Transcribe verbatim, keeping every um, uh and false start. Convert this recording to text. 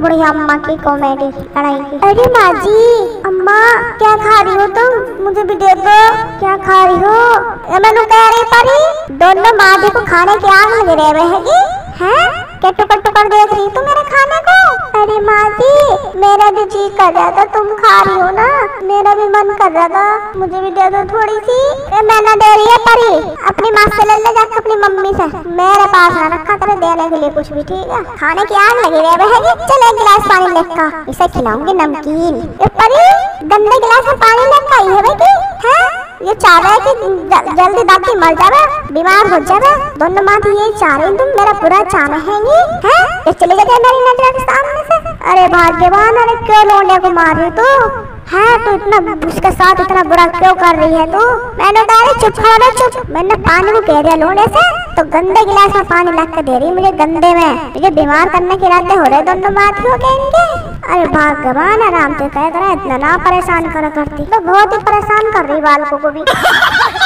बुढ़िया अम्मा की कॉमेडी लड़ाई की। अरे माँ जी, अम्मा क्या खा रही हो तुम? मुझे भी दे दो। क्या खा रही हो? मैंने कह रही परी दोनों माँ जी को खाने की आग लग रहे रहेगी हैं? क्या टुकर टुकर देख रही तू मेरे खाने को? अरे माँ जी, मेरा भी जी कर रहा था, तुम खा रही हो ना, मेरा भी मन कर रहा था, मुझे भी दे दो थोड़ी सी। मैं ना दे रही है परी, अपनी माँ से ले ले जाकर अपनी मम्मी से, मेरे पास ना रखा करे देने के लिए कुछ भी, ठीक है? खाने की आग लगी रहेगी। चल एक गिलास पानी लेकर, इसे खिलाऊंगी नमकीन। ये परी गंदे गिलास में पानी लेकर आई है बेटी, है? ये चाह रहा है कि जल्दी दादी मर जावे, बीमार हो जावे। दोनों माँ ये चाह रही तुम मेरा बुरा चाह रहेंगी, हैं? ये चले गए मेरी नजर के सामने से। अरे भाग्यवान, अरे क्यों लोंडे को मार रही तू? है तो इतना उसके साथ इतना बुरा क्यों कर रही है तू? मैंने कहा अरे चुप खड़ा रह, चुप। मैंने पानी को कह दिया लोंडे से, तो गंदे गिलास में पानी ला के दे रही मुझे, गंदे में। मुझे बीमार करने के इरादे हो रहे दोनों माथियों के इनके। अरे भगवान, आराम से कह रहा इतना ना परेशान करा करती, तो बहुत ही परेशान कर रही बालकों को भी।